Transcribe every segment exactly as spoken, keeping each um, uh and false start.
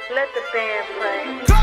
Let the band play.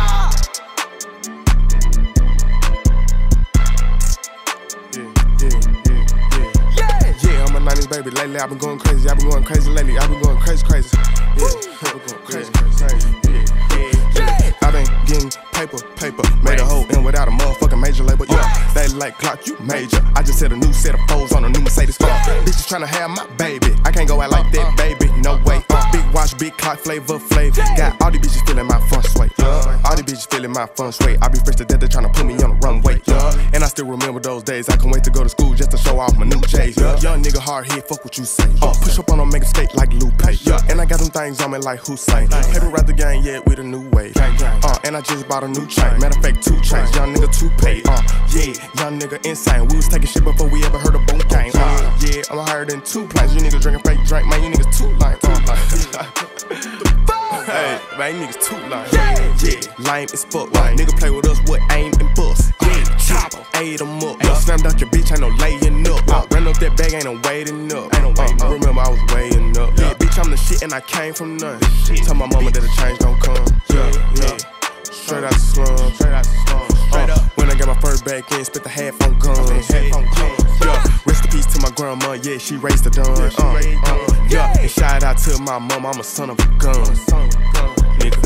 Yeah, I'm a nineties baby. Lately I've been going crazy. I've been going crazy lately. I've been going crazy, crazy. Yeah, I've been going crazy, crazy. Yeah, yeah, yeah. I've been getting paper, paper. Made a whole end without a motherfucking major label. Yeah, they like clock, you major. I just hit a new set of foes on a new Mercedes. Uh, bitches tryna have my baby. I can't go out like that, baby. No way. Uh, big watch, big clock, flavor, flavor. Got all these bitches feeling my fun sway. Yeah. All these bitches feeling my fun sway. I be fresh to death, they tryna put me on the runway. Yeah. And I still remember those days. I can't wait to go to school just to show off my new J's. Yeah. Young nigga hard hit, fuck what you say. Uh, push up on them, make them skate like Lupe. Yeah. And I got them things on me like Hussein. Paper rap the game, yeah, with a new wave. Uh, and I just bought a new chain. Matter of fact, two chains. Young nigga two pay. Uh, yeah, young nigga insane. We was taking shit before we ever heard a boom gang. Uh, yeah, I'm higher than two planes. You niggas drinking fake drink, man. You niggas too lame. Uh, hey, man, you niggas too lame. Yeah, lame as fuck. Lame. Nigga play with us with aim and bust. Yeah, chopper, ate them up. Uh, slammed out your bitch, ain't no laying up. Uh, ran up that bag, ain't no waiting up. Ain't no waiting uh, up. Remember I was weighing up. Yeah, bitch, I'm the shit and I came from none. Tell my mama that the change gon' come. Yeah, yeah. Straight out the slum, straight out the slum, straight up. When I got my first back in, spit the half on guns. Yeah, rest in peace to my grandma, yeah, she raised the dawn. Uh, uh, yeah, and shout out to my mom, I'm a son of a gun. Nigga.